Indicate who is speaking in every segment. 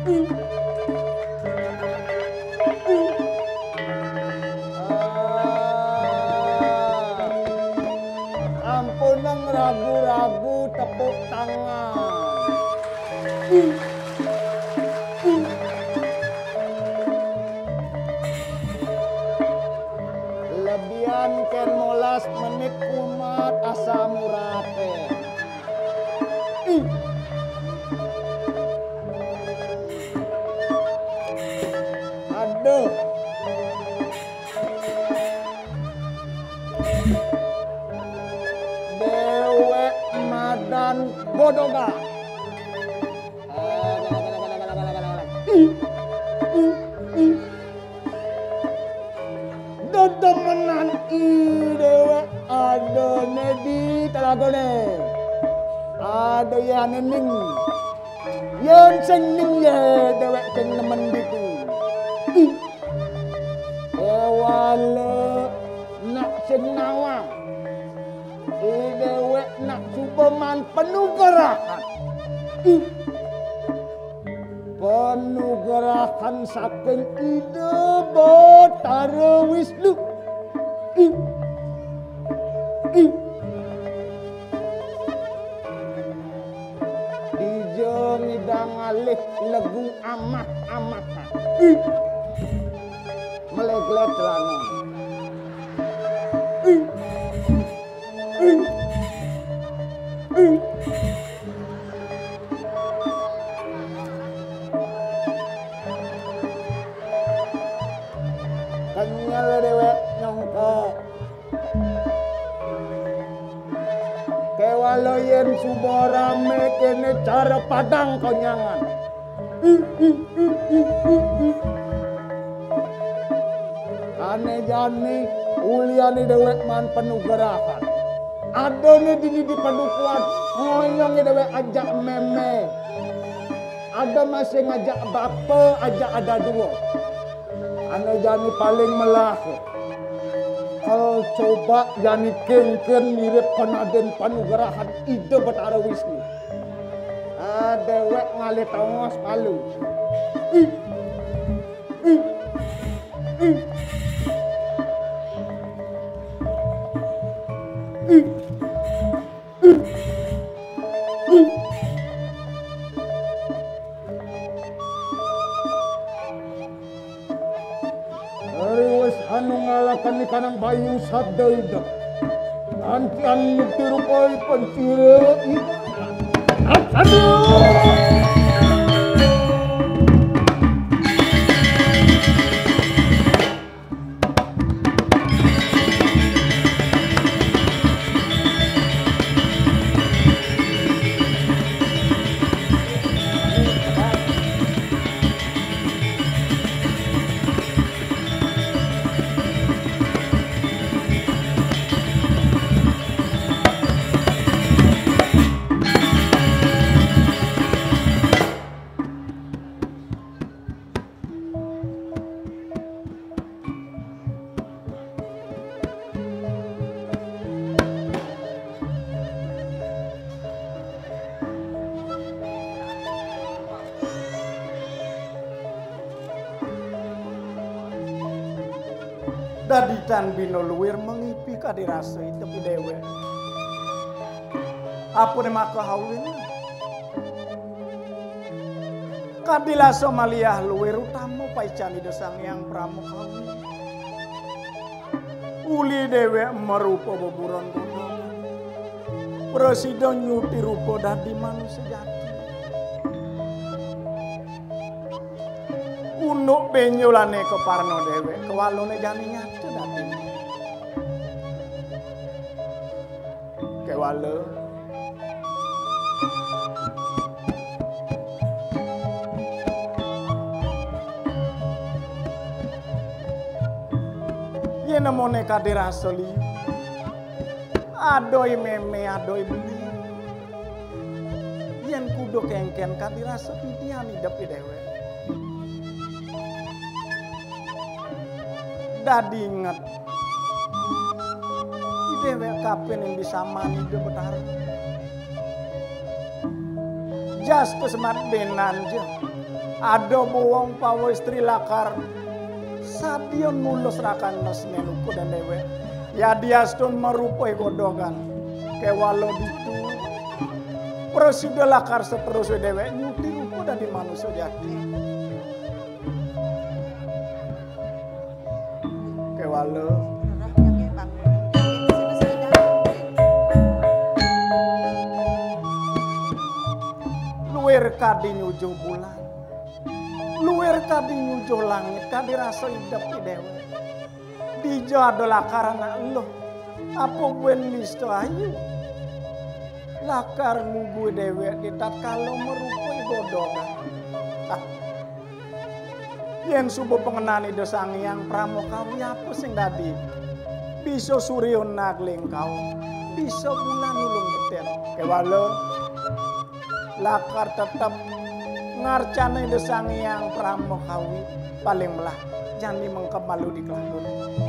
Speaker 1: Ampun nang ragu-ragu tepuk tangan. Lebihan ken 15 menit kumat asa murate. Aduh. Dewek Madan Godoga. Dedemenan dewek ada di telagone. Ada yang ning. Yang sing ning ye dewek sing nemen diku. Ewale nak senawang. Dewek nak cubaman penuh gerakan. Penuh gerakan saking ide Batara Wisnu. Dijeng idang alih legu amat-amatan. Meleglet langon. Kenyal dewek nyongko. Kewalo yen subo rame kene cara padang konyangan. Ane jani uliani dewek man penuh gerakan. Ada nih di padukuan ngoyong dewek ajak meme. Ada masih ngajak bape, ajak ada dua. Ane jani paling melahir. Kalau coba jani ken mirip penaden panugerahan ide Batara Wisnu. Dewek ngalih tongos palu. Ariwes anu ngalakan ikanang bayu sadayda. Nanti anu tirupai pencire aduh. Dadi tan bino luwir mengipi kadirasa itu dewe. Apa ne maka hawin? Kadilasa maliyah luwir utama paicani desang yang pramukawin. Uli dewe merupa beburon gunung. Presiden nyuti rupa dadi manusia jati. Unuk benyolane ke parno dewe kewalone jani nyata dati. Kewale ye namone kadirasoli adoy meme adoy beli yen kudo kengken kadirasa pidiani depi dewe. Dadi inget dewe kapen yang bisa mani de Batara. Jas kesemat benan je
Speaker 2: Ada buang pawo istri lakar sadion mulus rakan nesnenuku dan dewe ya dia stun merupai godogan kewalo ditu prosedur lakar seterusnya dewe nyuti uku dan di manusia jati kewalo luwer kadi nyujuh bulan luwer kadi nyujuh langit kadi rasa hidup di dewe dijo adalah karena lo apa gue listo ayu lakar gue dewe ditat kalau merupai godongan yang subuh pengenani dosang yang pramukawi apa sing dadi bisa suryo nagling kau bisa bulan nulung betel kewalo lakar tetap ngarcana dosang yang pramukawi paling melah jangan mengkemalu di kelahun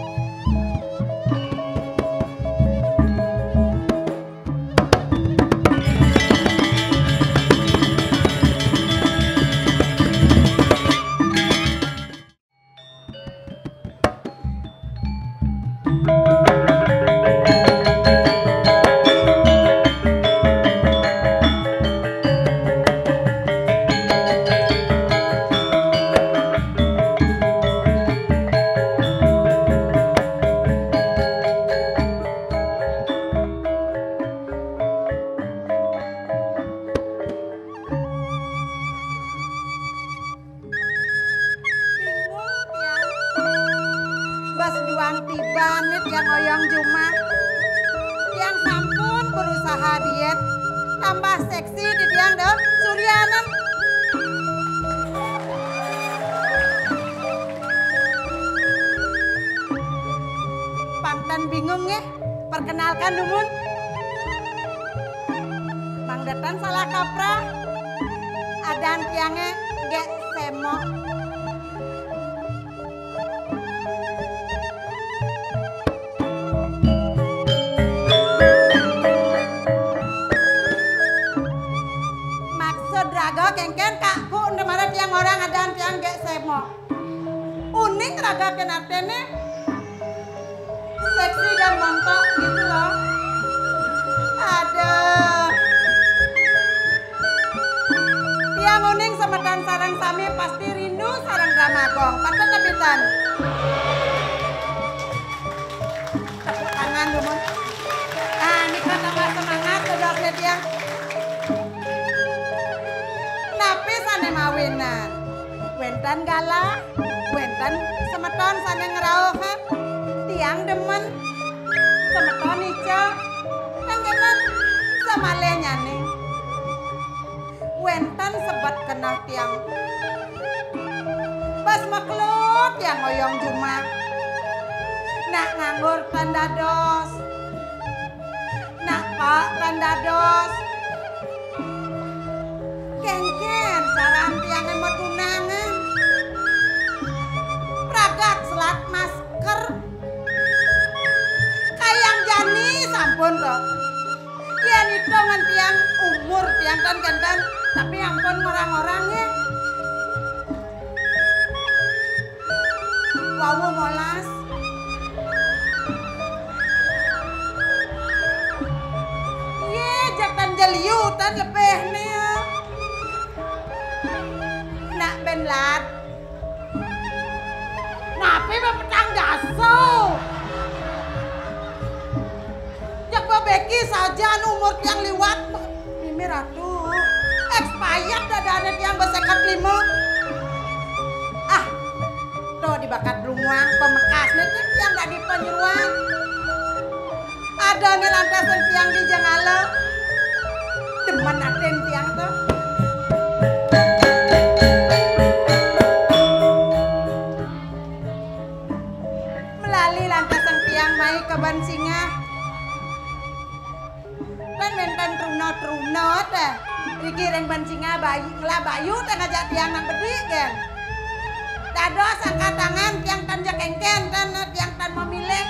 Speaker 3: Dados angkat tangan tiang tan jakengken dan tiang tan memilih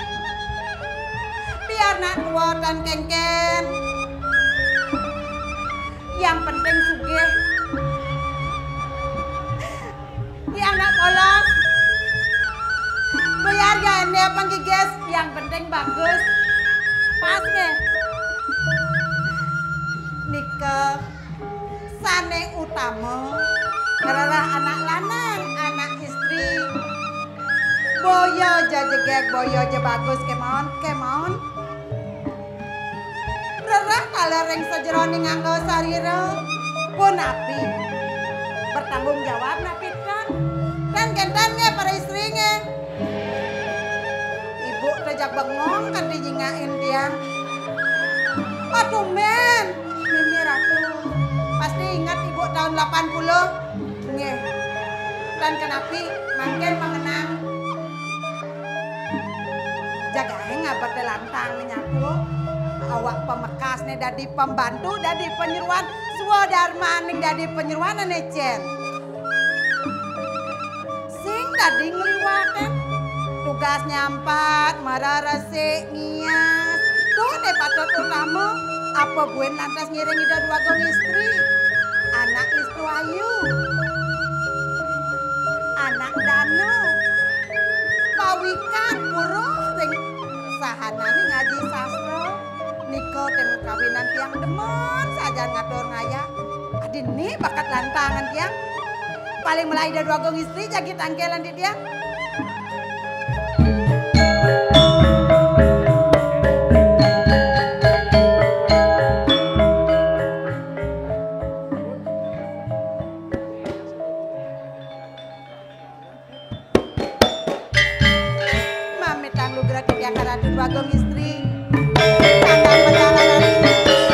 Speaker 3: biar nak tua dan kengken yang penting sugih dia panggiges, yang penting bagus. Pas nge. Nika sane utama karena anak lanang, anak istri. Boyo jajegek, boyo aja bagus kemon. Rerah kalau ring sejeroni nganggo sarira pun api. Bertanggung jawab napi kan. Dan kentannya para istrinya. Ibu rejak bengong kan dijingain tiang. Aduh men, Mimi Ratu. Pasti ingat ibu tahun 80. Nggih. Dan kenapi makin mengenang. Jagain ngabat lantang nyaku. Awak pemekas nih dadi pembantu, dadi penyeruan. Swadharma nih dadi penyeruan Cen. Sing dadi ngliwaten. Tugasnya 4, marah resik ngias. Tuh deh patut utama. Apa buen lantas ngiring ida 2 gong istri. Anak Listu Ayu. Anak Danu. Pawikan puro ring sahanani ngaji sastra. Niko temu kawinan tiang demen saja ngatur ngaya. Adini bakat lantangan tiang. Paling mulai ida 2 gong istri jadi tangkelan di tiang. Bagong istri tantang perjalanan ini.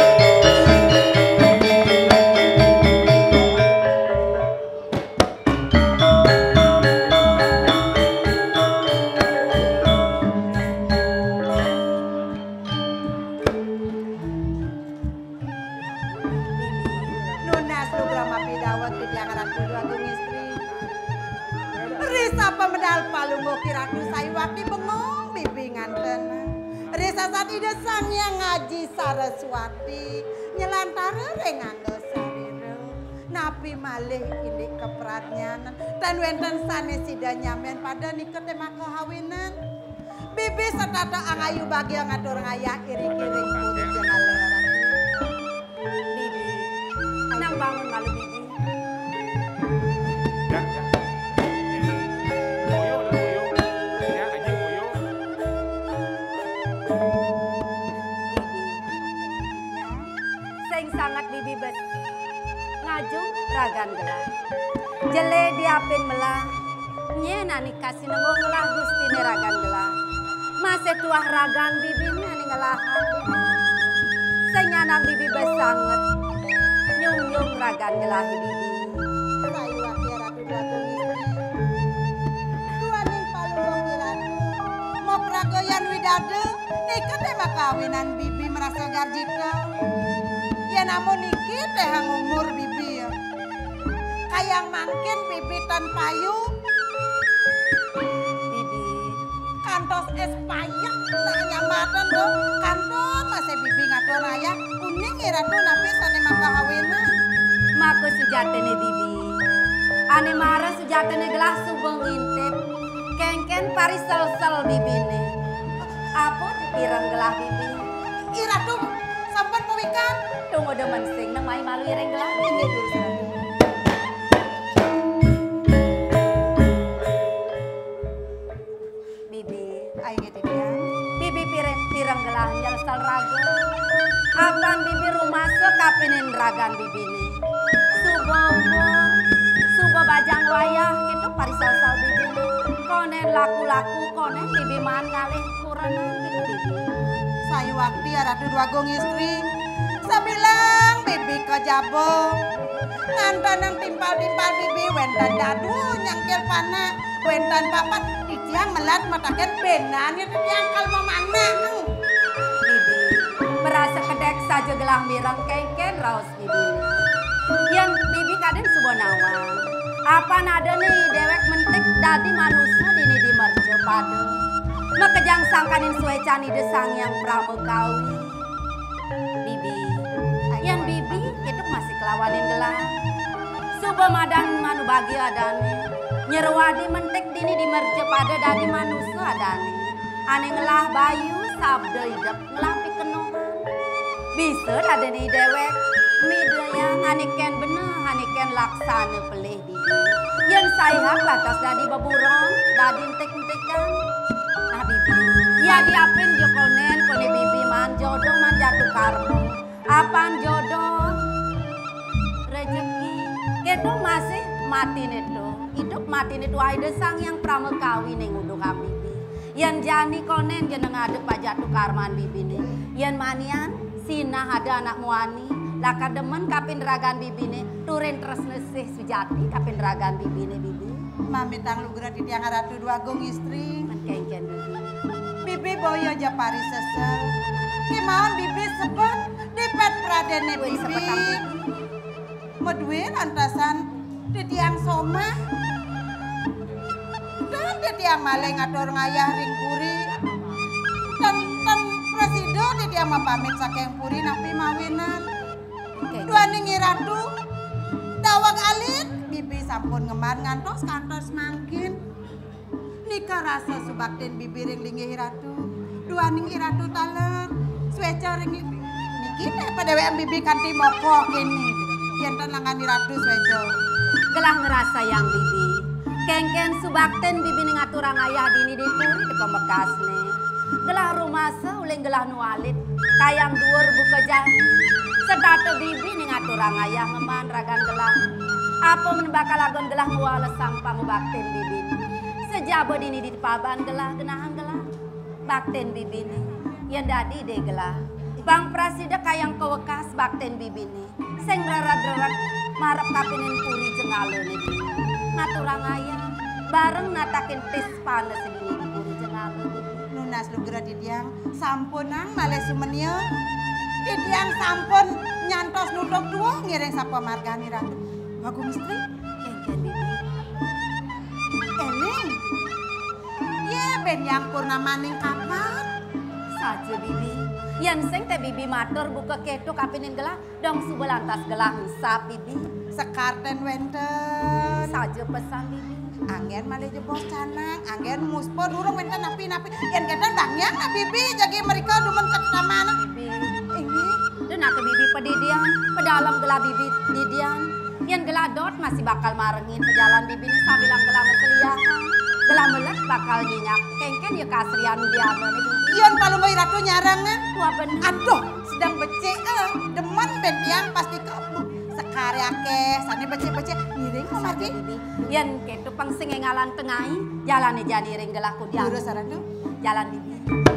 Speaker 3: Nunas lugrama pidawat di diakaran bagong istri. Risa pemedal palunggo kiratu saywakti bengong bibi nganten. Risa saat ida sang yang ngaji Saraswati nyelantara nganggo sarira. Napi malih ini keperatnyanan dan wenten sanes sida nyamen pada niket tema kehawinan. Bibi setata angayu bagi ngatur ngayah iri-kiring pun jenaleran.
Speaker 4: Bibi, nang bangun malu bibi. Sangat bibi bet ngaju ragan gelah jele diapin melah nye nani kasih nembong melah gusti ne ragan gelah masih tuah ragan bibi nani ngelahan senyanak bibi bet sangat nyung ragan gelah bibi
Speaker 3: Sayu akhir ratu bagong istri dua ning palung kiratu mau pragoyan widade niket tema kawinan bibi merasa garjika. Ya namun iki teh umur bibi ya. Kayang mangkin bibi tan payu.
Speaker 4: bibi
Speaker 3: Kantos es payak tak nyamatan do. Kantos masih bibi ngatur raya. Kuning iratu napi sane makahawinan.
Speaker 4: maka sejatene bibi ane marah sejatene gelah subeng intip kengken parisel-sel bibi ne apa dikirang gelah bibi
Speaker 3: Iratu sampan pawikan.
Speaker 4: tunggu demen sing nang mai malu ireng gelah inggih jurusan bibi
Speaker 3: Aing itu dia.
Speaker 4: bibi pirang gelah nyelsal raga apan bibi rumah sekapinin ragan bibi ne subo bajang wayah gitu parisal-sal bibi ne konen laku-laku konen bibi man ngalih kurang gitu bibi
Speaker 3: Sayu waktu ya ratu dua gong istri. Sabilang bibi kejabong. Ngantan yang timpal-timpal bibi wentan dadu nyangkil pana. Wentan papat itiang melat matakan benan itu yang kalma mana.
Speaker 4: bibi berasa kedek saja gelah mirang kengken raos bibi yang bibi kadang subo nawang apa nada nih dewek mentik dadi manusia dini di merje padu makejang sangkanin suwe cani desang yang pramukawi bibi yang bibi itu masih kelawanin gelah subo madan manu bagi adane nyerwadi mentik dini di merje pada dadi manusia adane ane ngelah bayu sabda hidup ngelapi kenongan. Bisa ada nih dewek midanya ane ken bener ane ken laksana pelih bibi. Yang sayang batas dadi baburong dadi entek-entekan. Nah bibi, ya diapin jokonen kone bibi man jodoh man jatuh karmo. Apaan jodoh? Rezeki. Kedo masih mati neto. Hidup mati neto aida sang yang pramekawi ning undung bibi. Yang jani konen jeneng ada pajatu karman bibi nih. Yang manian sina ada anak muani. Laka demen kapin ragan bibi nih. Turin terus nesih sujati kapin ragan bibi nih bibi.
Speaker 3: Mami tang lugra di tiang ratu dua gong istri.
Speaker 4: Menkengken bibi.
Speaker 3: Bibi boyo japari sesel. Kimauan bibi sebut di pet pradene
Speaker 4: Wih
Speaker 3: bibi.
Speaker 4: sepetang bibi.
Speaker 3: Medue lantasan di tiang soma. Dan di tiang maleng atur ngayah ring puri. Dan presido di tiang mapamit saking puri napi mawinan. Dua ningi ratu. Dawang alit. Bibi sampun ngemar ngantos kantos mangkin. Nika rasa subakten bibi ring lingi ratu. Dua ningi ratu taler. Sweca ring niki pada WM bibi kanti moko kini. Yen langani ratu sweca.
Speaker 4: Gelah ngerasa yang bibi. Kengken subakten bibi ning aturang ayah dini di puri di pemekas nih. Gelah rumasa uleng gelah nualit. Kayang dhuwur buka jani. Sedata bibi ning aturang ayah ngeman ragan gelah. Apa menebakal agon gelah muala sampang bakten bibi. Sejabo dini di paban gelah genahan gelah. Bakten bibi nih. Yang dadi de gelah. Bang Prasida kayang kewekas bakten bibi nih. Seng rara-rara marep kapinin puri jengalo nih. Ngaturang ayah bareng natakin tis panas sedini di puri jengalo.
Speaker 3: Nunas lugra di tiang sampunang male sumenyo. Di tiang sampun nyantos nudok dua ngiring sapa margani ratu. Bagung istri.
Speaker 4: Kengken bibi.
Speaker 3: Eling. Ya ben yang purnamaning kapan?
Speaker 4: Saja bibi. Yang seng teh bibi matur buka ketuk kapinin gelah. Dong subelantas gelah nsap bibi.
Speaker 3: Sekarten wenten.
Speaker 4: Saja pesan bibi.
Speaker 3: Anggen male jebos canang, anggen muspo durung wenten napi-napi. Yen kedan bangyang na bibi jagi mereka dumen ketamana.
Speaker 4: Bibi.
Speaker 3: Ini
Speaker 4: Dan ke bibi pedidian. Pedalam gelah bibi didian. Yang gelah dot masih bakal marengin pejalan bibi ini sambilang gelah meseliakan. Gelah melek bakal dinyak. Kengken ya kasrian diama nih bibi.
Speaker 3: Iyon palungoy ratu nyarangan.
Speaker 4: Tua bener.
Speaker 3: Aduh, sedang becek demen ben tiang pasti kamu. Sekari akeh, sani becek-becek ngiring kok mati.
Speaker 4: Bibi. Yang ketu pangsing ngalan tengai. Jalannya jadi ring gelah kudiang.
Speaker 3: Lurus ratu.
Speaker 4: Jalan bibi.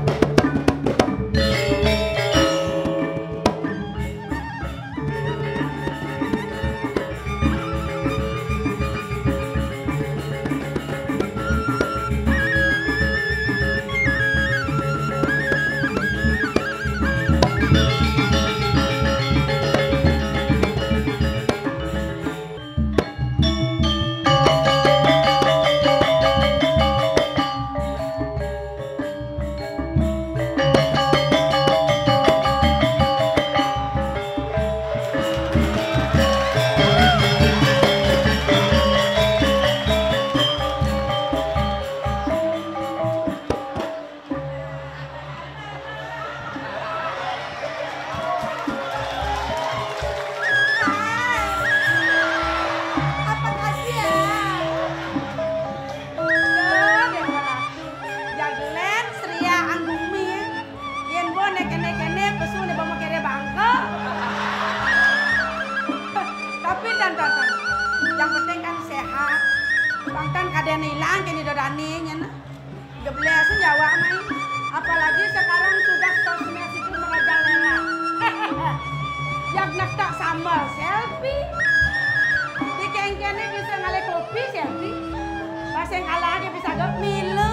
Speaker 3: Yang penting kan sehat. Bangtan kaden hilang kini dodani nyana. Geblesin Jawa main. Apalagi sekarang sudah sosmed itu merajalela. Yang nak sambal selfie. Di kengkene bisa ngale kopi selfie. Pas yang kalah dia bisa gak milo.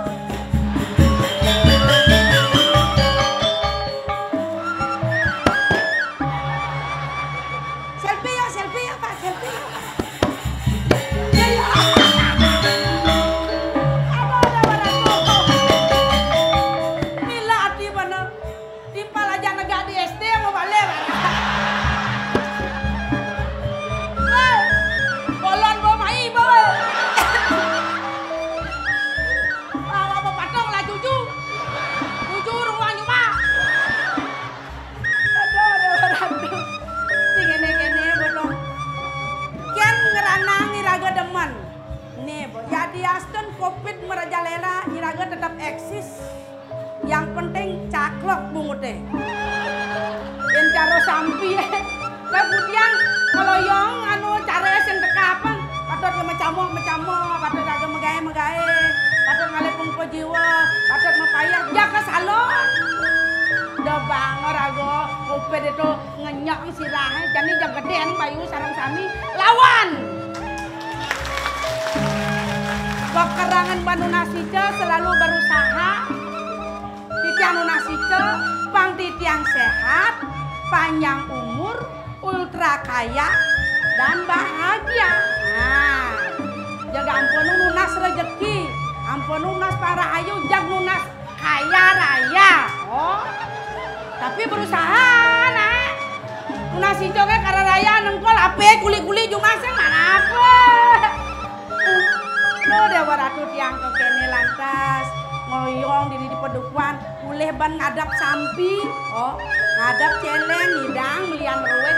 Speaker 3: Selfie ya Pak, selfie. Covid merajalela iraga tetap eksis. Yang penting caklok bungute. Yen caro sampi kemudian keloyong anu care sing tekapan patut macamo patut raga megae patut ngalepung jiwa patut mepayah ya ke salon. Da bang raga Covid itu ngenyok sirahe jani jang gedean bayu sareng sami lawan. Pekerangan Banu Nasice selalu berusaha titiang Nasice pang titiang sehat panjang umur ultra kaya dan bahagia. Nah, jaga ampun nunas rezeki ampun nunas para ayu jag nunas kaya raya. Oh tapi berusaha nah Nasice ke kara raya nengkol ape kuli-kuli jumaseng mana apa. Lo dewa ratu tiang kekene lantas ngoyong di pedukuan boleh ban ngadap sampi oh ngadap celeng hidang melian ruwet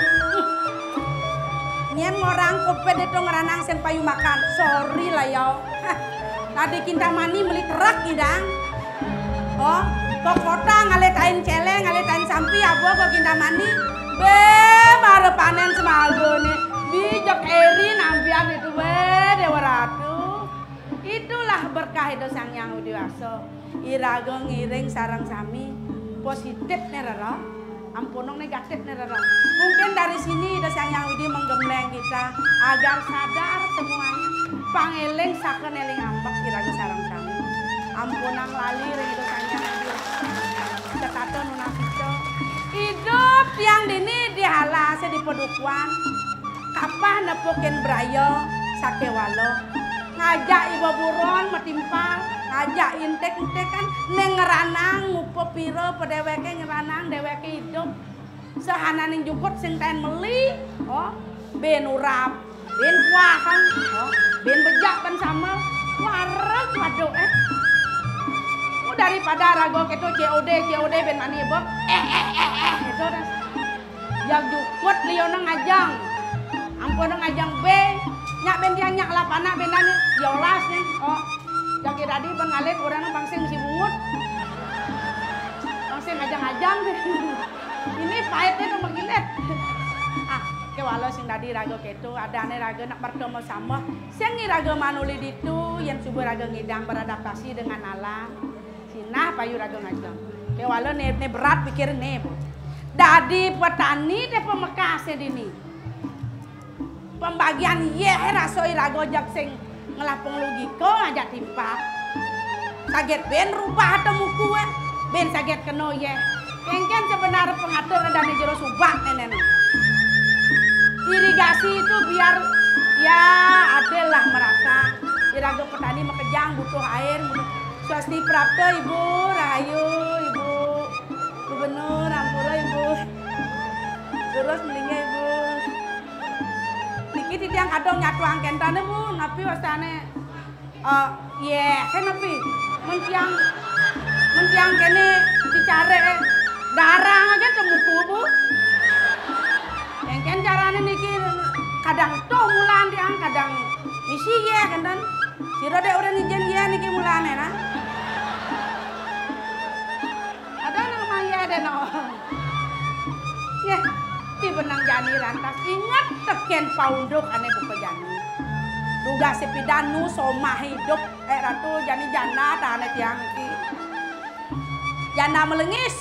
Speaker 3: nyen ngorang Covid itu ngeranang sen payu makan sorry lah yo tadi kinta mani meli kerak hidang oh kok kota ngaletain celeng ngaletain sampi abo kok kinta mani be mare panen semago nih bijak eri nampian itu be dewa ratu. Itulah berkah itu Sang Yang Widi Waso. Iraga ngiring sarang sami positif nerara, ampunong negatif nerara. Mungkin dari sini itu Sang Yang Widi menggembleng kita agar sadar semuanya. Pangeling saken eling ambek iraga sarang sami. Ampunang lali ring itu Sang Yang Widi. Cekato Nasice. Hidup yang dini dihalase di pedukuan. Kapah nepukin brayo sakewalo. Ngajak ibu buron metimpang, ngajak intek-intek kan neng ngeranang ngupo piro pedeweke ngeranang deweke hidup sehananing jukut sing ten meli oh ben urap ben kuahan oh ben bejak kan sama wareg waduh daripada rago keto COD ben mani ibu itu dah yang jukut liona ngajang ampun ngajang B nyak ben dia nyak lapana benan yolas nih oh jaki tadi bengalit orang bangseng si bungut bangseng ngajang-ngajang ini pahitnya tuh magilet ah kewalo sing tadi raga ketu ada ane raga nak bertemu sama sing raga manuli ditu yang subuh raga ngidang beradaptasi dengan alam sinah payu raga ngajang kewalo ne berat pikir ne dadi petani deh pemekasnya dini pembagian ye rasoi rago jak sing ngelapung logiko ngajak timpak saget ben rubah atau muku ben saget keno ye kengken sebenarnya pengatur dan jero subak nenen irigasi itu biar ya adalah merata irago petani mekejang butuh air swasti prapta ibu rahayu ibu gubernur ampura ibu terus melingga ibu niki titiang kadang nyatuang kentane bu napi wasane ye kan napi menciang kene dicare darang aja temuku bu yang carane niki kadang toh mulan tiang kadang misi ye kan dan siro dek udah nijen ye niki mulane nah ada nama ye ada no ye ti benang jani rantas ingat teken paunduk ane buka jani duga sepidanu somah hidup ratu jani jana tane tiang iki jana melengis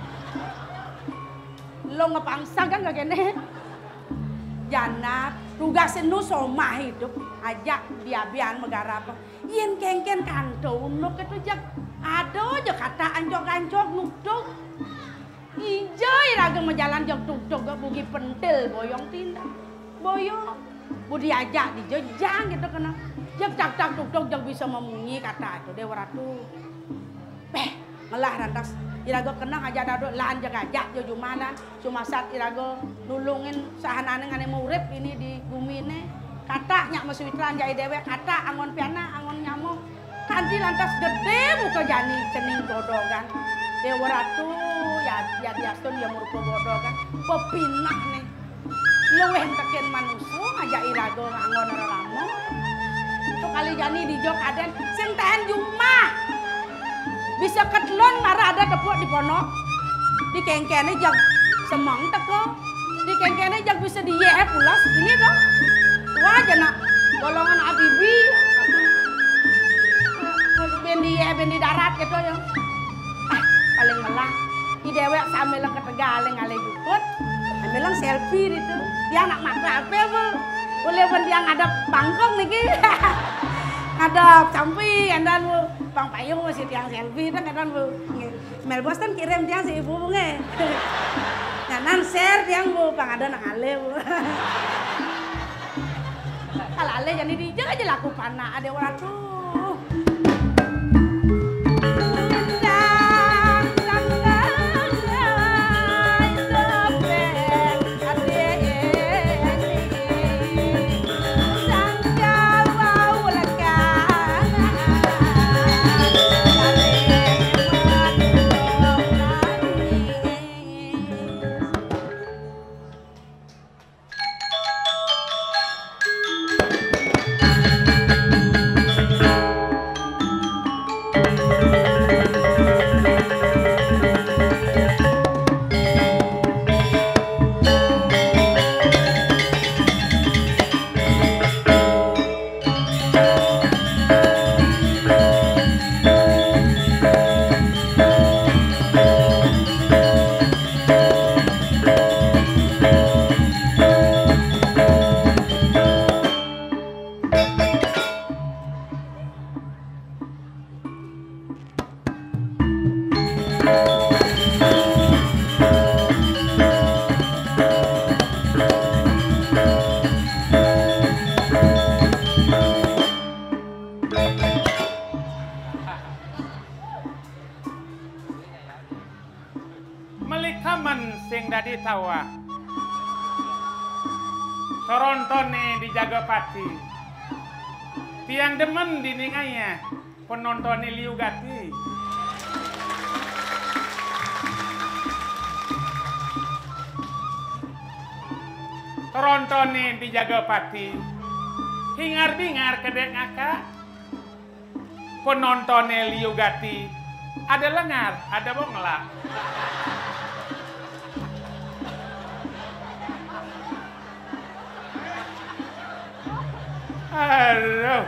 Speaker 3: lo ngepangsa kan gak kene jana duga senu somah hidup ajak biabian megara apa yen kengken kanto unuk itu jak aduh jak kata anjok-anjok nukduk ijo iraga menjalan jog tuk-tuk gak bugi pentil boyong tindak boyong budi ajak dijejang gitu kena jak tak tuk-tuk jak bisa memungi kata itu dewa ratu ngelah rantas iraga kena aja dado lan jak ajak jo jumalan cuma saat iraga nulungin sahanane ngane urip ini di bumi ne kata nyak meswitran jai dewe kata angon piana angon nyamuk kanti lantas gede buka jani cening godogan dewa ratu ya diastun ya murupa bodoh kan pepinah nih luweh teken manusia ngajak irago ngangon ramo itu kali jani di jok aden sing tahan jumah. Bisa ketelon marah ada tepuk di ponok. Di kengkene jag semang teko. Di kengkene jag bisa di ye pulas ini dong. Tua aja nak golongan abibi. Ben di darat gitu ya. Paling melang. Di dewek sambil lang ketegaling ale jukut. Sambil lang selfie itu. Dia anak mata apa bu? Boleh pun dia ngadap bangkong nih. Ngadap sampai andan bu. Bang payung masih tiang selfie kan andan bu. Mel bos kan kirim tiang si ibu bunge. Nganan share tiang bu. Bang ada nak ale bu. Kalau ale jadi dijak aja laku panah ada orang tuh.
Speaker 5: Tawa Torontone di Jagapati tiang demen di ninganya penontonnya Liu Gati Torontone di Jagapati hingar-bingar kedek ngaka penontonnya Liu Gati ada lengar ada bongla. Aduh.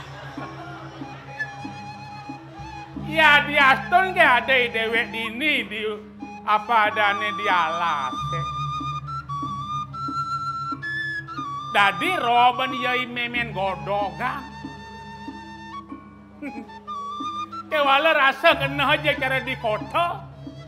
Speaker 5: Ya di Aston ke ada dewek dini di apa adane di alas. Dadi roban yai memen godogan. Kewala rasa kena aja cara di kota.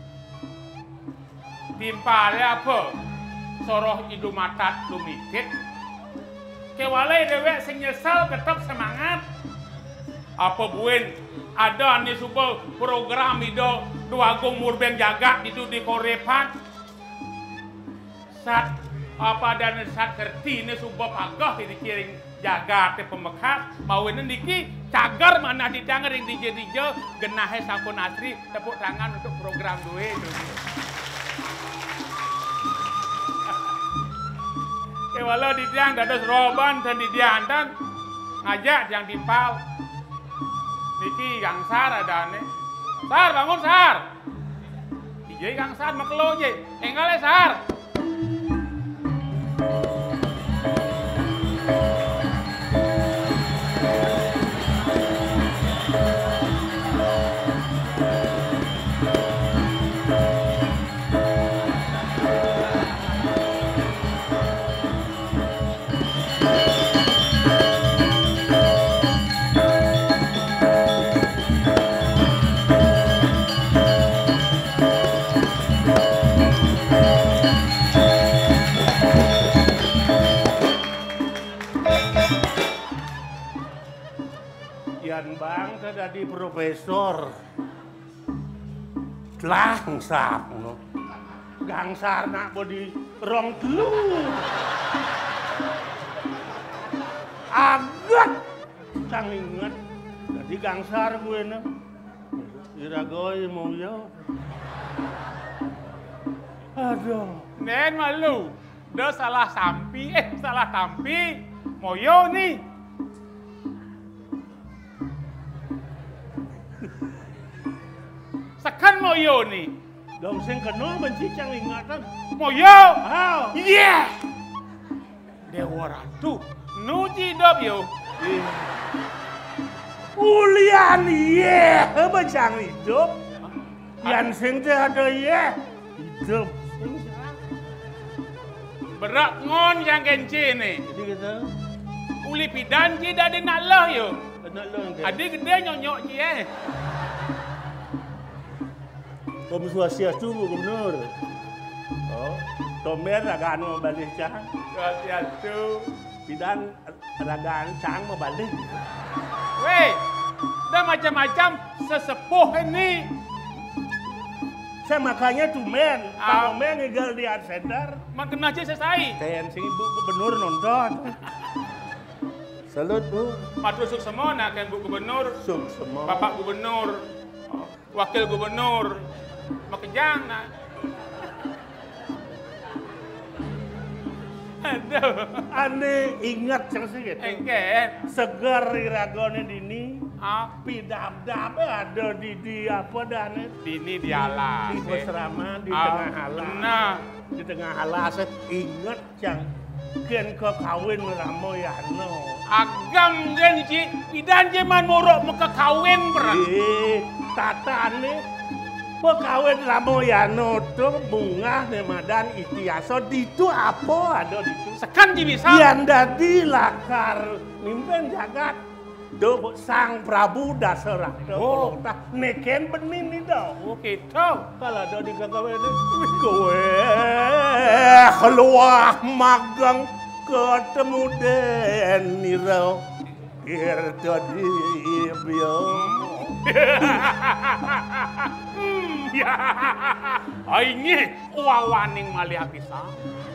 Speaker 5: Timpalnya apa? Soroh idu matat lumitit. Kewalai dewek sing nyesal tetap semangat. Apa buen ada nih subuh program itu dua agung murben jagat itu di Korepan. Saat apa dan saat kerti nih subuh pagah ini kiring jagat te pemekat mau ini niki cagar mana didanger yang DJ genahe sakun asri tepuk tangan untuk program gue itu. Walau di tiang dados roban dan di diantan ngajak yang timpal. Niki Kang Sar ada ane. Sar bangun Sar. Ije Kang Sar makelo je. Engale Sar.
Speaker 6: Bang jadi profesor langsap no gangsar nak bodi rong telu agak sang inget jadi gangsar gue no iragoy mau yo aduh
Speaker 5: nen malu udah salah tampi moyo nih moyo nih.
Speaker 6: Dong sing kena benci cang ingatan.
Speaker 5: Moyo.
Speaker 6: Aw.
Speaker 5: Iya. Dewa Ratu. Nuji dop yo.
Speaker 6: Ulian ye, becang hidup. Yang sing teh ada ye, hidup.
Speaker 5: Berak ngon yang kenci nih.
Speaker 6: Jadi kita
Speaker 5: Uli pidan ji dah nak lah yo.
Speaker 6: nak long ke.
Speaker 5: Adik gede nyonyok ji
Speaker 6: Kom Swastiastu Gubernur. Oh, Tomer ragaan mau balik cang.
Speaker 5: Swastiastu.
Speaker 6: Pidan ragaan cang mau balik.
Speaker 5: Weh, dah macam-macam sesepuh ini.
Speaker 6: Saya makanya tumen, Pak Omen ngegal di Art Center.
Speaker 5: Makin aja selesai.
Speaker 6: Kayak si Ibu Gubernur nonton. Salut Bu.
Speaker 5: Matur suk semua nak kan Bu Gubernur,
Speaker 6: Suk semua.
Speaker 5: Bapak Gubernur, Wakil Gubernur, makejang nak. Aduh,
Speaker 6: Ane ingat cang sedikit.
Speaker 5: engken.
Speaker 6: Segar iragone dini.
Speaker 5: Ah,
Speaker 6: Pidam-dam ada di apa dan
Speaker 5: dini dialas.
Speaker 6: di Basrama di
Speaker 5: Ah,
Speaker 6: tengah alas.
Speaker 5: nah.
Speaker 6: Di tengah alas ingat cang. Ken ke kawin Ramoyano.
Speaker 5: Agam jen ci, pidan je man morok muka kawin berat.
Speaker 6: Tatane kawin Ramoyano tuh bunga nemadan itiaso ditu apa ada ditu.
Speaker 5: Sekan ji bisa.
Speaker 6: Yang dadi lakar mimpin jagat do sang Prabu Dasarata.
Speaker 5: Oh.
Speaker 6: Neken benin nih dong.
Speaker 5: Oh gitu.
Speaker 6: Kalau ada di kawin kowe keluar magang ketemu Deniro tadi bio.
Speaker 5: Ya. Ini wawaning malih pisang.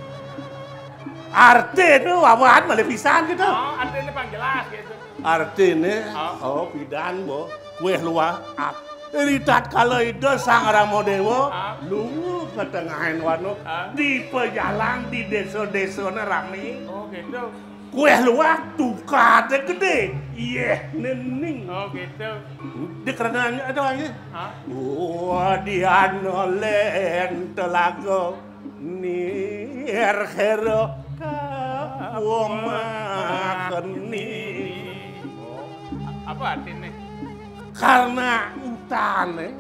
Speaker 6: Artinya wawan malah pisan gitu.
Speaker 5: Oh, artinya pangjelas gitu.
Speaker 6: Artinya pidan bo kue luar ritat kalau itu sang Ramodewo lu ke tengahin wano di pejalan di desa-desa rame.
Speaker 5: Oh gitu.
Speaker 6: Kue luar tukar gede. Iya, nening.
Speaker 5: Oh gitu.
Speaker 6: Di kerenannya ada lagi.
Speaker 5: Hah?
Speaker 6: Wah, dia nolen telago nir hero kawoma keni.
Speaker 5: Apa artinya?
Speaker 6: Karena utane,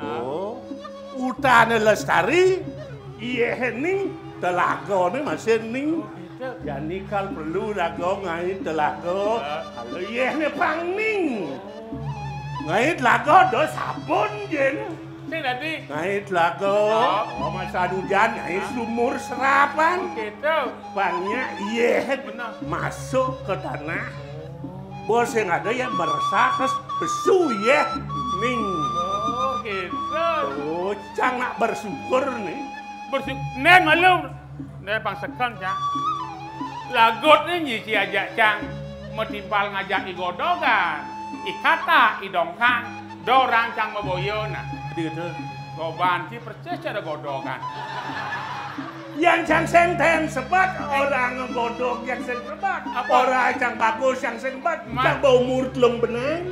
Speaker 6: utane lestari, iya ning telago nih masih ning. Jadi kalau perlu lago ngai telago, kalau iya nih pang ning. Ngai telago do sabun jen.
Speaker 5: Sing tadi.
Speaker 6: Ngai telago, masa hujan ngai sumur serapan.
Speaker 5: Gitu.
Speaker 6: Pangnya iya masuk ke tanah. Bos yang ada yang meresap terus besu ya ning.
Speaker 5: Oh gitu.
Speaker 6: Oh, cang nak bersyukur nih.
Speaker 5: Bersyukur. Nen malu. Nen pang sekan cang. Lagot ni nyi si ajak cang. Metimpal ngajak igodogan. Ikata idongkang. Dorang cang maboyo na.
Speaker 6: Gitu.
Speaker 5: Goban si persis ada godogan.
Speaker 6: Yang cang senten sebat orang ngegodok yang sen sebat. Orang cang bagus yang sen sebat. Cang bau mulut lung benang.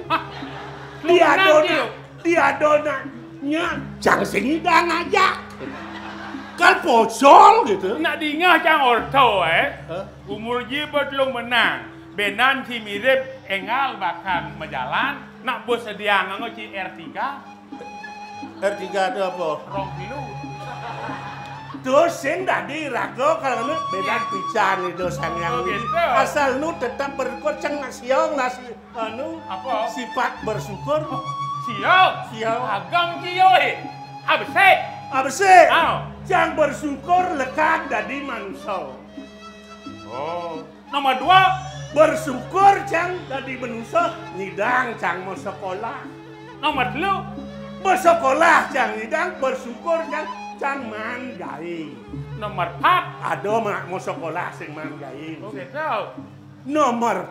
Speaker 6: Dia donanya cang sing dang aja. Kan pocol gitu.
Speaker 5: Nak dingah cang orto Umur jibat lung menang. Benan si mirip engal bahkan menjalan. Nak bos sedia ngoci R3.
Speaker 6: R3 itu apa?
Speaker 5: Rong kilo.
Speaker 6: Terus sing tadi rago kalau nu beda pican itu sang yang
Speaker 5: gitu.
Speaker 6: asal nu tetap berkoceng siang nasi anu
Speaker 5: Apa?
Speaker 6: sifat bersyukur
Speaker 5: Sial. Agam kiyo Abse.
Speaker 6: abse
Speaker 5: Au.
Speaker 6: yang bersyukur lekat dari manusia.
Speaker 5: Oh. Nomor 2.
Speaker 6: Bersyukur cang dari manusia nyidang cang mau sekolah.
Speaker 5: Nomor 3.
Speaker 6: Bersekolah cang nyidang bersyukur cang manggai.
Speaker 5: Nomor 4.
Speaker 6: Ada mak mau sekolah sing manggai.
Speaker 5: Oh gitu.
Speaker 6: Nomor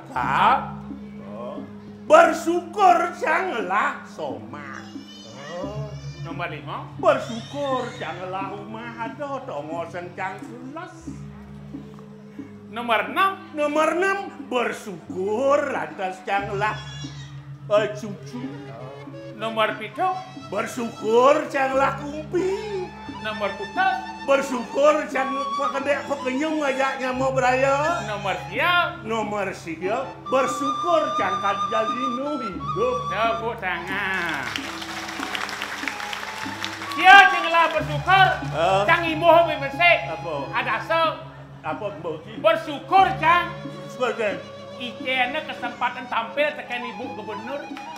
Speaker 6: 4 bersyukur janganlah soma.
Speaker 5: Nomor 5.
Speaker 6: Bersyukur janganlah rumah ada tongo sencang sulas.
Speaker 5: Nomor 6.
Speaker 6: Nomor 6 bersyukur lantas janganlah cucu.
Speaker 5: Nomor pitu,
Speaker 6: bersyukur cang lakumpi.
Speaker 5: nomor putus,
Speaker 6: Bersyukur cang pakedek pekenyung ngajaknya mau beraya.
Speaker 5: nomor sial,
Speaker 6: Nomor siga bersyukur cang kajalinu hidup.
Speaker 5: tepuk tangan. Sial cenglah bersyukur, cang imuh bersih.
Speaker 6: Apa?
Speaker 5: Ada so,
Speaker 6: Apa bauti?
Speaker 5: bersyukur cang.
Speaker 6: Sebagai
Speaker 5: Ikena kesempatan tampil tekan ibu gubernur.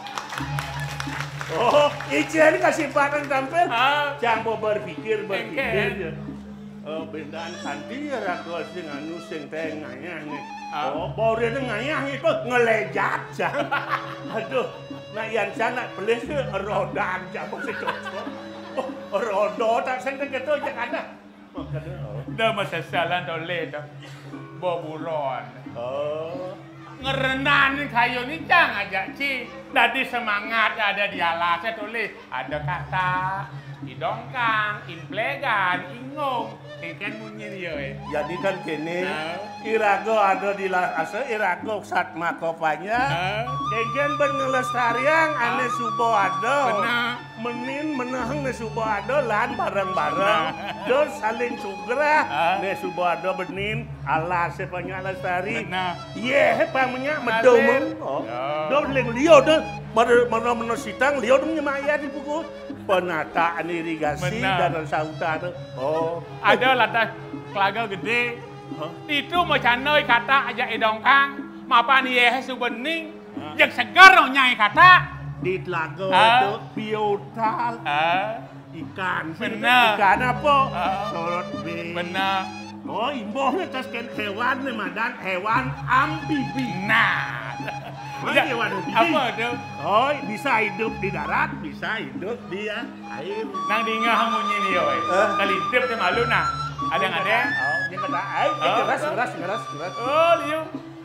Speaker 6: oh, Ijen kasih paten tampil.
Speaker 5: Ah,
Speaker 6: Cang mau berpikir
Speaker 5: Engke.
Speaker 6: Bendaan kanti ya ragu sing anu sing teh ngayah nih.
Speaker 5: Ah.
Speaker 6: Oh, bauri itu ngayah itu ngelejat cang. Aduh, nak yang cang nak beli ke rodaan cang mesti cocok. Oh, rodo tak sing gitu cang ada. Makanya
Speaker 5: dah masa salah toleh dah. Boburon.
Speaker 6: oh.
Speaker 5: Ngerenan kayu ni cang aja ci. Tadi semangat ada dialah saya tulis. Ada kata idongkang, implegan, ingong. Kan bunyi dia
Speaker 6: Jadi kan kini
Speaker 5: Ah.
Speaker 6: Irago ada di asa Irago sat makopanya. Kengken bengelestarian ane subo ada.
Speaker 5: Benar.
Speaker 6: Menin menahang ne subo ada lan bareng-bareng. Dos saling sugra ne subo ada benin Allah sepanya lestari.
Speaker 5: Benar.
Speaker 6: Ye pamanya medom.
Speaker 5: Alir.
Speaker 6: Oh.
Speaker 5: Ya.
Speaker 6: Dos leng liyo do. Mana sitang liyo dong nyemaya di buku. Penataan irigasi
Speaker 5: Benar.
Speaker 6: dan sauta ada. Oh.
Speaker 5: Ada latas kelaga gede. Itu macam noi kata aja idongkang. Mapa ni subening. Yang segar nyai kata.
Speaker 6: Di telaga
Speaker 5: Ah.
Speaker 6: itu biotal ikan.
Speaker 5: Benar.
Speaker 6: Ikan apa?
Speaker 5: Ah.
Speaker 6: Sorot B.
Speaker 5: Benar.
Speaker 6: Oh, imbohnya tas kan hewan nih madan hewan amfibi.
Speaker 5: Nah.
Speaker 6: Mana hewan amfibi?
Speaker 5: Apa tu?
Speaker 6: Oh, bisa hidup di darat, bisa hidup di air.
Speaker 5: Nang dingah munyi dia weh. Kalintip tu malu nah. Ada ngade?
Speaker 6: Oh, dia kata, ay,
Speaker 5: Ah.
Speaker 6: keras.
Speaker 5: Oh, liu.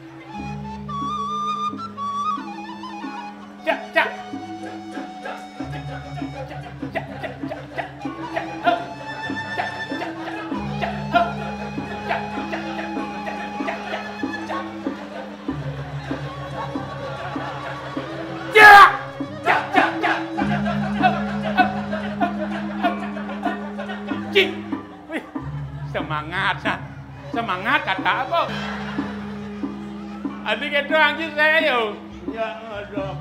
Speaker 5: Cak cak. Cik, wih, semangat nah. Semangat kata apa? Adik itu anjing saya yo.
Speaker 6: Ya, ngadok.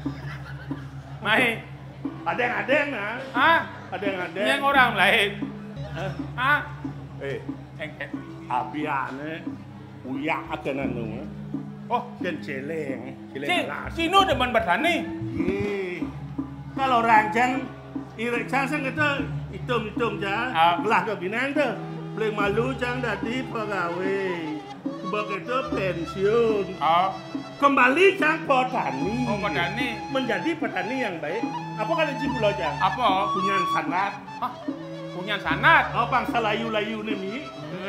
Speaker 5: Mai,
Speaker 6: Ada yang nah.
Speaker 5: ah,
Speaker 6: Ada yang
Speaker 5: yang orang lain. Ah, engke.
Speaker 6: Abiane uyak akan anu.
Speaker 5: Oh,
Speaker 6: Dan celeng keras.
Speaker 5: Sino demen bertani.
Speaker 6: Ih, kalau rancang, irek cang itu hitung jah,
Speaker 5: Ah.
Speaker 6: belah ke binang tu, paling malu cang dadi pegawai, begitu pensiun,
Speaker 5: Oh,
Speaker 6: kembali cang petani,
Speaker 5: oh bertani.
Speaker 6: menjadi petani yang baik. Apa kali cipulo cang?
Speaker 5: Apa?
Speaker 6: Punya sanat,
Speaker 5: Hah? Punya sanat.
Speaker 6: oh bangsa layu-layu ni mi,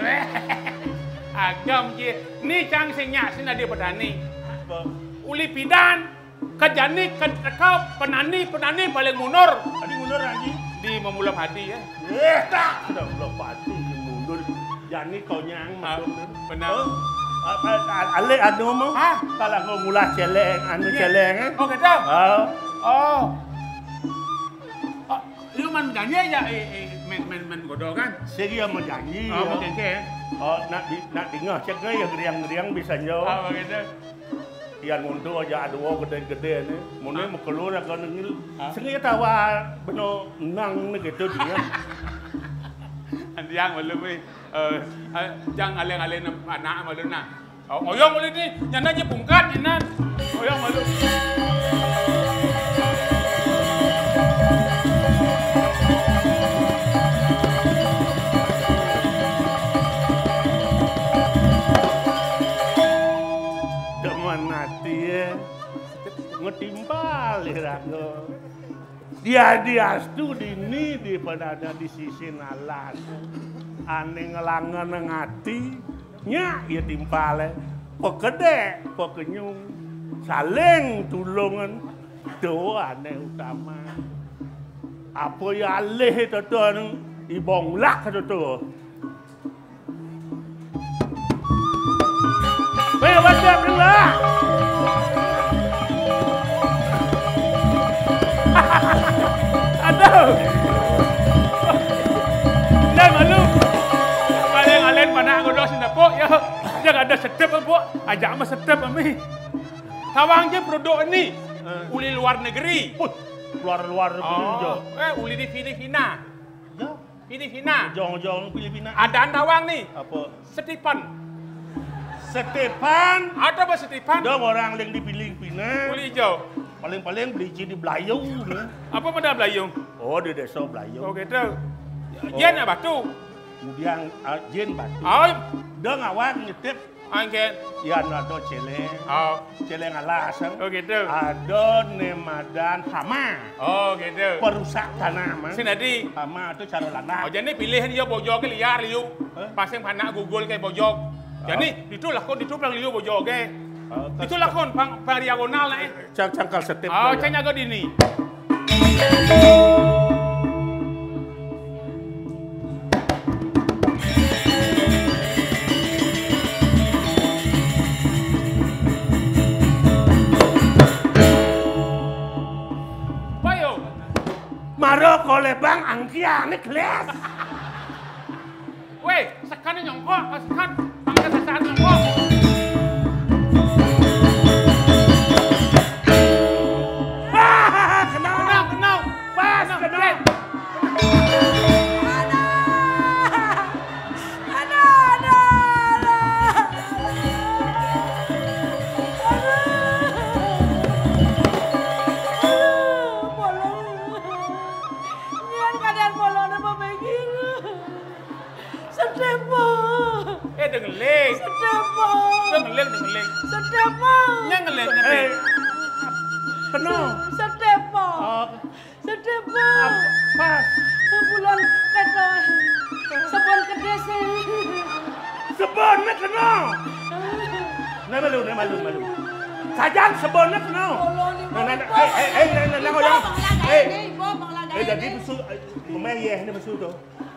Speaker 5: Agam je. Ni cang senyak sina dia petani.
Speaker 6: apa?
Speaker 5: Uli pidan. Kejani kau penani paling mundur
Speaker 6: Adi mundur lagi.
Speaker 5: di memulai hadi ya.
Speaker 6: Tak, sudah belum pasti mundur. Jani kau nyang
Speaker 5: Ah,
Speaker 6: madung tu.
Speaker 5: benar.
Speaker 6: Oh, ale anu mau?
Speaker 5: Hah?
Speaker 6: Kalau kau ngulah celeng, anu celeng eh?
Speaker 5: Oh kata.
Speaker 6: Oh,
Speaker 5: Oh. Oh, lu man janji ya men godol kan?
Speaker 6: seria menjanji.
Speaker 5: Oh,
Speaker 6: ya.
Speaker 5: mungkin ke.
Speaker 6: Oh, nak dengar cek ya geriang-geriang bisa nyo.
Speaker 5: Oh, begitu.
Speaker 6: Yang untuk aja aduh gede-gede ni. Mune mau keluar kau nengil.
Speaker 5: Ah.
Speaker 6: Sengaja tawa beno nang ni gitu dia.
Speaker 5: Yang malu ni, jang aleng-aleng anak malu na. Oh, oyong malu ni, nyana je pungkat nyana. Oyong malu.
Speaker 6: Demen hati ya. Ngetimpal irago. Dia diastu dini di pada di sisi nalas. Ane ngelangan ngati nya ya timpale. Pegede, pekenyung. Saling tulungan doa ane utama. Apa ya alih itu tuh ibong lak itu tuh. Weh, wajah dulu.
Speaker 5: ajak mas sedap ami. Tawang je produk ini. Uli luar negeri.
Speaker 6: Luar negeri jo.
Speaker 5: Uli di Filipina.
Speaker 6: Ya.
Speaker 5: Filipina.
Speaker 6: Jong Filipina.
Speaker 5: Adaan tawang nih.
Speaker 6: Apa?
Speaker 5: Stefan. Ada apa Stefan?
Speaker 6: Dong orang yang di Filipina.
Speaker 5: Uli hijau.
Speaker 6: Paling beli di Belayung.
Speaker 5: Apa benda Belayung?
Speaker 6: Oh, di desa Belayung.
Speaker 5: Oh gitu. Jen apa tuh?
Speaker 6: Kemudian Jen batu.
Speaker 5: Oh,
Speaker 6: Dong awak nyetip.
Speaker 5: angket.
Speaker 6: Ya ada celeng.
Speaker 5: Oh,
Speaker 6: Celeng alasan.
Speaker 5: oh gitu.
Speaker 6: Ada nemadan hama.
Speaker 5: Oh gitu.
Speaker 6: Perusak tanaman.
Speaker 5: Sini tadi.
Speaker 6: Hama itu cara lana.
Speaker 5: Oh jadi pilihan dia bojok ke liar liu. Pasang panak Google kayak bojok. Jadi itu lakon itu pelang liu bojok ke. Itu lakon pang diagonal naik.
Speaker 6: Cangkal setip.
Speaker 5: Oh, canya ke dini. Bayo.
Speaker 6: Maro kole bang angkia nih kelas.
Speaker 5: Weh, sekan nyongkok, sekan. Angkat sasaran nyongkok. Kenal. Pas, kenal. Dengeling. Dengeling. Nyengeling.
Speaker 6: Penuh. Pas.
Speaker 3: Bulan kata sebon kedes.
Speaker 6: Sebonnya kenal. Nah malu. Sajang sebonnya kenal. Jadi musuh, memeh ini musuh tu.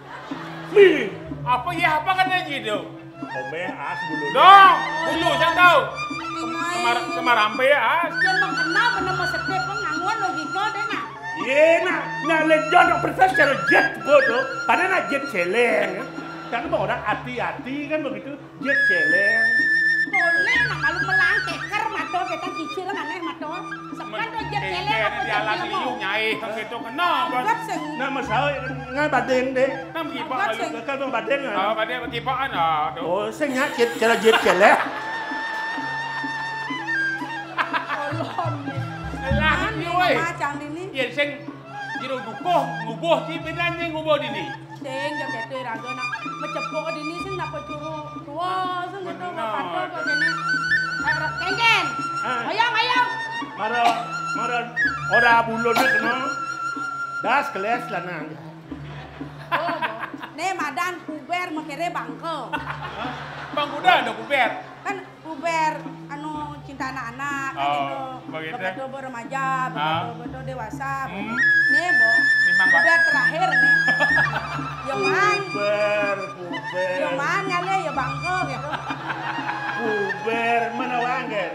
Speaker 5: Apa kan aja tu?
Speaker 6: Memeh as bulu.
Speaker 5: Dong, bulu saya tahu. Kemarampe as.
Speaker 3: Yang mengenal bernama sedep penganguan logika deh nak.
Speaker 6: Ye nak lejon nak profesor jet bodoh. Padahal nak jet celeng. Kan orang hati-hati kan begitu jet celeng.
Speaker 3: Boleh nak kalau melang keker mato kita cicil kan aneh mato. Sekarang tu jet celeng apa
Speaker 5: Dia alas liu nyai kan gitu kenapa?
Speaker 6: Nak masalah ngai baden deh.
Speaker 5: Nam kipak lalu.
Speaker 6: Kan bang baden kan.
Speaker 5: Oh, pada kipakan ah.
Speaker 6: Oh, saya nyak cara jet celeng.
Speaker 5: Lah, ni weh.
Speaker 3: Macam ini.
Speaker 5: Ya sing jiro ngubuh si bedanya ngubuh dini.
Speaker 3: Sing jo kete raga nak mecepok dini sing nak pecuru tua sing gitu pato kok jene. Kengken. Ayo.
Speaker 6: Mara ora bulun ni kena. Das kelas lah nang.
Speaker 3: Ne madan puber makere bangke.
Speaker 5: Bang kuda ada kuber.
Speaker 3: Kan puber anu cinta anak-anak kan gitu. Begitu remaja, begitu dewasa. Nih, Bo. Puber terakhir nih. Yang man ngale ya bangke gitu.
Speaker 6: Puber mana wangger?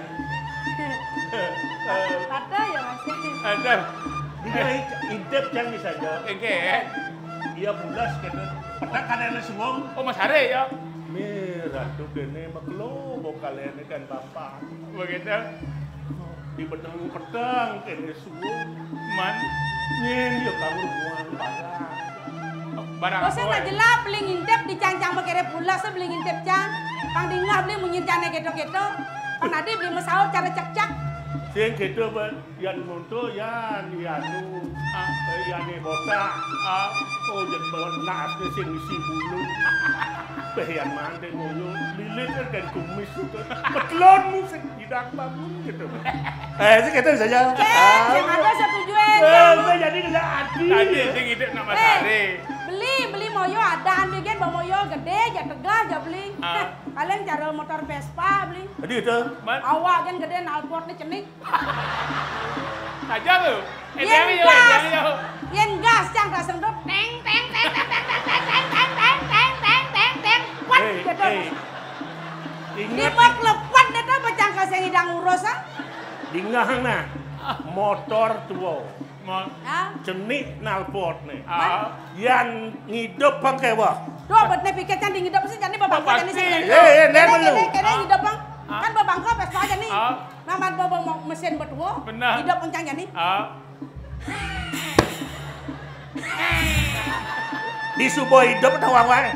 Speaker 3: Ada ya masih.
Speaker 5: Ada.
Speaker 6: Dia hidup jangan saja.
Speaker 5: Engke.
Speaker 6: Ia bulas kena. Petak kanan semua.
Speaker 5: Oh, Mas Hare ya.
Speaker 6: Merah tu kene maklo bokalen kan bapak.
Speaker 5: Begitu.
Speaker 6: Di petang kene semua.
Speaker 5: Man.
Speaker 6: Nyen yo kamu buang barang.
Speaker 5: Barang.
Speaker 3: Oh, saya nak jelap beli ngintip di cang-cang makere pulas beli ngintip cang. Pang dingah beli munyincane gitu-gitu. Pang nadi beli mesau cara cak-cak.
Speaker 6: Sing gitu ben yan monto yan yanu. Yan botak. Oh jen benak sing isi bulu. Pehian mande ngoyo lilit kan kumis itu. Petlon musik tidak bangun gitu. Sing gitu saja.
Speaker 3: Sing ada setujuan.
Speaker 6: Saya jadi kerja hati.
Speaker 5: Tadi sing hidup nak Mas Hare.
Speaker 3: Beli moyo ada ambil bawa moyo gede ya tegah aja beli. Kalian cara motor Vespa beli.
Speaker 6: Jadi itu.
Speaker 3: Awak kan gede nalpot ni cenik.
Speaker 5: Saja lu.
Speaker 3: Yen gas cang tak sendok teng. Kuat gitu. Dimak lepat itu pecang ke sing hidang urus ah.
Speaker 6: Dingah nah. Motor tua. Cenik nalpot nih. Yang ngidup pakai wah.
Speaker 3: Dua buat nih pikir kan dingin dapat sih jadi bapak buat ini sih.
Speaker 6: Nen lu.
Speaker 3: Kene hidup bang. Kan babangko pesta aja nih.
Speaker 5: Ah.
Speaker 3: Naman babang mesin berdua.
Speaker 5: Benar.
Speaker 3: Hidup kencangnya nih.
Speaker 6: Di subuh hidup tawang wae.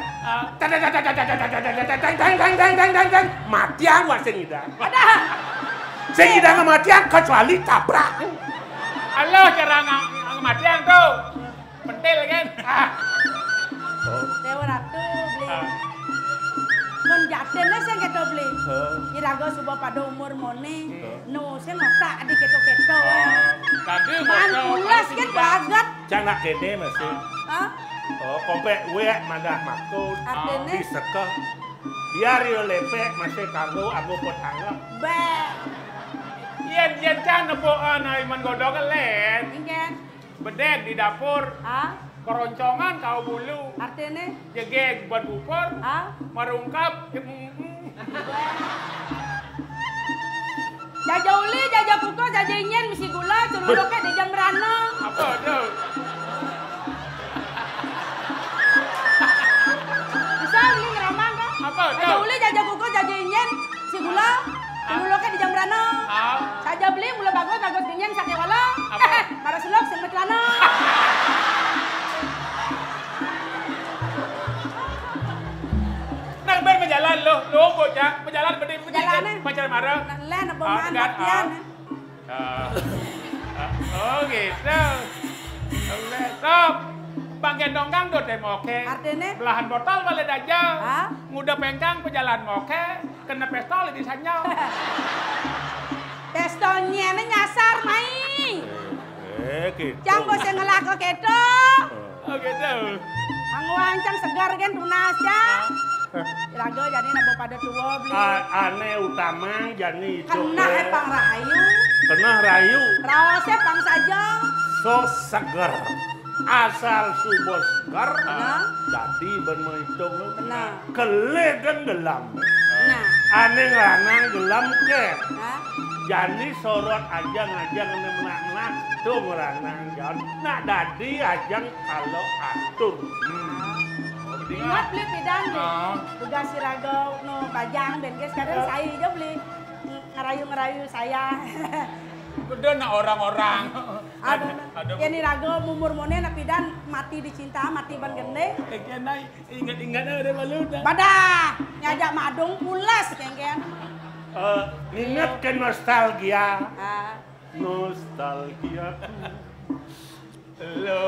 Speaker 6: Matian wae sing idang.
Speaker 3: Ada.
Speaker 6: Sing idang matian kecuali tabrak.
Speaker 5: Halo cara ngamatian tuh. Pentil kan.
Speaker 3: Dewa Ratu beli. Mun jatene sing keto beli. Irago subuh pada umur mone. No sing ngotak di keto-keto.
Speaker 5: Tadi
Speaker 3: Man pulas kan bagat.
Speaker 6: Canak gede masih.
Speaker 3: Hah?
Speaker 6: Oh, kompek wek mandah maksud.
Speaker 3: Artene?
Speaker 6: Disekeh. Biar yo lepek masih kanggo aku pot anggap.
Speaker 3: Be.
Speaker 5: Yen can nepokan iman godok len.
Speaker 3: Ingken.
Speaker 5: Bedek di dapur.
Speaker 3: Ah?
Speaker 5: Keroncongan kau bulu.
Speaker 3: Artene?
Speaker 5: Jegeg buat bupor.
Speaker 3: Ah?
Speaker 5: Marungkap.
Speaker 3: Jaja uli, jaja kuko, jaja inyen, misi gula, cululuknya di jam berana.
Speaker 5: Apa tuh?
Speaker 3: Bisa uli ngeramang kan?
Speaker 5: Apa
Speaker 3: Jaja
Speaker 5: tuh?
Speaker 3: uli, jaja kuko, jaja inyen, si gula, cululuknya di jam berana. Saja beli, mula bagus, bagus inyen, sakit wala.
Speaker 5: Apa?
Speaker 3: Marah selok, sempet lana.
Speaker 5: Nang ben berjalan lo bocah, berjalan berdiri
Speaker 3: Berjalan,
Speaker 5: pacar marah.
Speaker 3: Len, apa man, latihan.
Speaker 5: Oh gitu. Oke, stop. Bang gendong kang do moke.
Speaker 3: Artinya?
Speaker 5: Belahan botol balik aja.
Speaker 3: Hah?
Speaker 5: Ngudah pengkang pejalan moke, kena pistol di sanyal.
Speaker 3: Testonya ini nyasar, mai.
Speaker 6: Gitu.
Speaker 3: Cang bos yang ngelako keto.
Speaker 5: Oh gitu.
Speaker 3: Anggu ancang segar kan tunas ya. Irago jadi nabo pada tua beli.
Speaker 6: Aneh utama jadi itu.
Speaker 3: Kena pang rayu.
Speaker 6: Kena rayu.
Speaker 3: Rawasnya pang saja.
Speaker 6: So seger. Asal subuh seger.
Speaker 3: Nah.
Speaker 6: Jadi bermaitung.
Speaker 3: Benar.
Speaker 6: Kelegan gelam.
Speaker 3: Nah.
Speaker 6: Aneh lanang gelam ke.
Speaker 3: Nah.
Speaker 6: Jadi sorot ajang menak-menak tuh meranang jan. Nak dadi ajang kalau atur.
Speaker 3: Ingat beli pidan deh.
Speaker 5: Oh.
Speaker 3: Tugas si Rago no bajang dan guys kadang saya aja beli ngerayu saya.
Speaker 5: Udah nak orang-orang.
Speaker 3: Aduh. Ya nih Rago mumur mone na pidan mati dicinta mati ban gende.
Speaker 5: Kayaknya ingat-ingat ada malu dah.
Speaker 3: Badah nyajak madung pulas kengken.
Speaker 6: Ingatkan nostalgia.
Speaker 3: Ah.
Speaker 6: Nostalgia.
Speaker 5: Lo.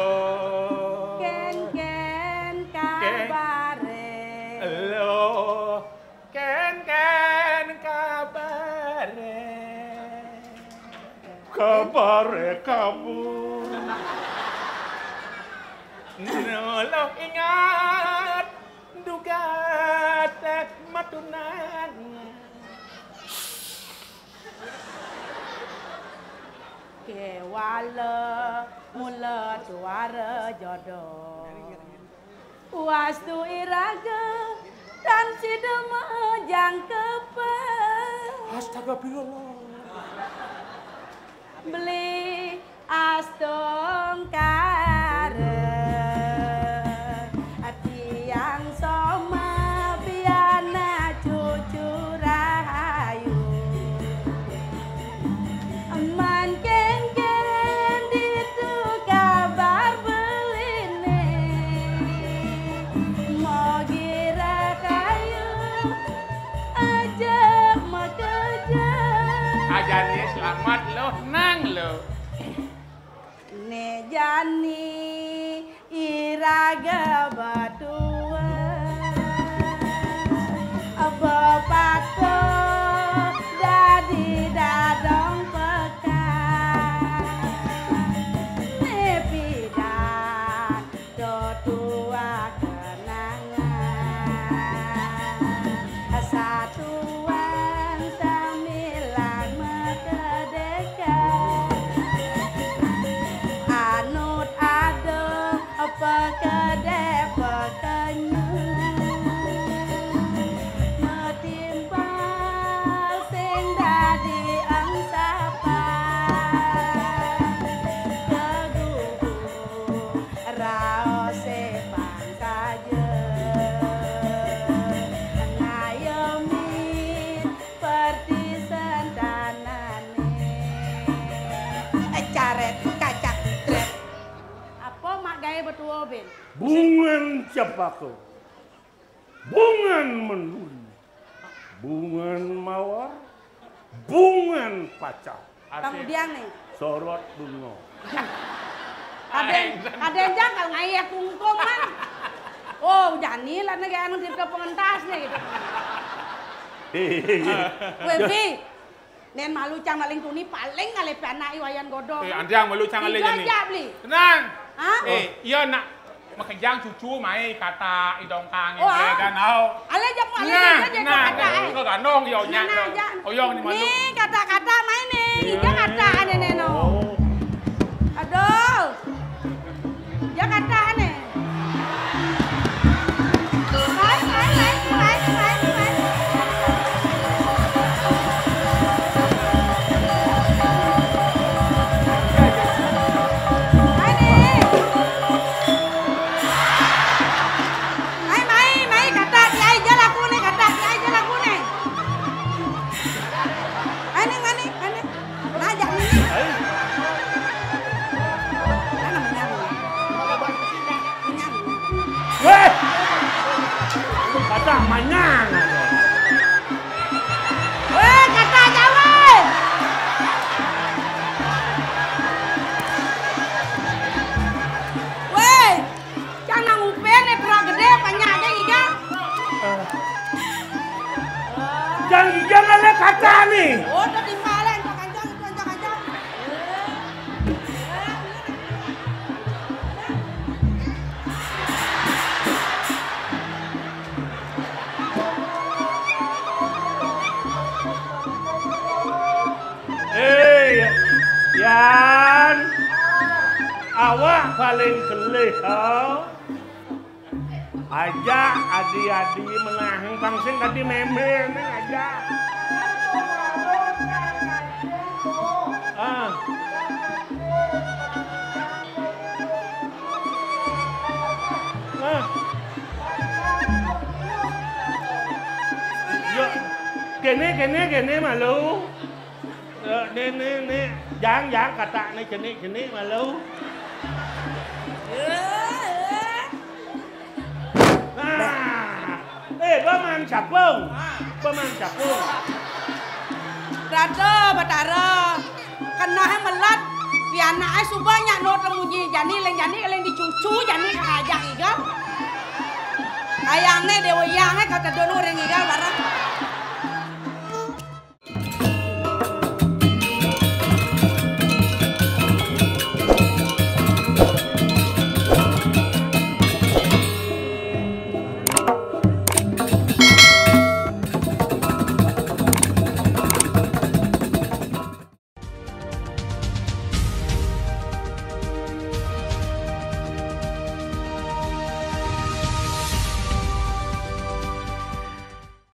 Speaker 3: Ken kabare.
Speaker 5: Lo. Ken kabare.
Speaker 6: Kabare kamu.
Speaker 5: Lo ingat duga tek matunan.
Speaker 3: Kewala mula suara jodoh. Wastu iraga dan si demejang kepel.
Speaker 5: Astagfirullah.
Speaker 3: Beli astong kare tiang soma biana cucu rahayu eman kengken ditu kabar beline mau gira kayu aja makeja
Speaker 5: Ajane selamat lo, nang lo.
Speaker 3: Ne jani iraga batua aba pato dadi dadong pekan ne pidan do tua kenangan satuan samilan mekedekan anut ada apa kedep Ben?
Speaker 6: Bungan cepaka. Bungan menuri. Bungan mawar. Bungan pacar.
Speaker 3: Kemudian nih.
Speaker 6: Sorot bunga.
Speaker 3: Kadang jangan ngayak kungkung man. Oh, jani lah negara anu dirke pengentasnya gitu. Webi, nen malu cang maling tuni paling ngalepe anak iwayan godong.
Speaker 5: Andang malu cang ale
Speaker 3: jani.
Speaker 5: Tenang.
Speaker 3: Hah?
Speaker 5: Iya nak makejang cucu mai kata idong kang
Speaker 3: Oh,
Speaker 5: ini kan au.
Speaker 3: Ale jamu ale dia kata.
Speaker 5: Kau ganong yo nyak. Oh yo ni malu.
Speaker 3: Nih kata-kata main nih. Dia kata ane neno. Aduh. Dia kata ane.
Speaker 6: Kata manyang.
Speaker 3: Weh, kata Jawa. Weh, jangan ngupen nih pura gede banyak aja ikan.
Speaker 6: Jangan ale kata nih.
Speaker 3: Oh, udah timpalen itu kanjang.
Speaker 6: Yan, awak paling kelih aja adi-adi menaheng pangsing tadi memen aja. Yo, kene malu. Nih, jangan kata nih kene malu. Nah, paman capung.
Speaker 3: Rada batara. Kena he melat. Piana ai subanya no temuji jani leng dicucu jani kajang igal. Ayang ne dewe yang kata dono ring igal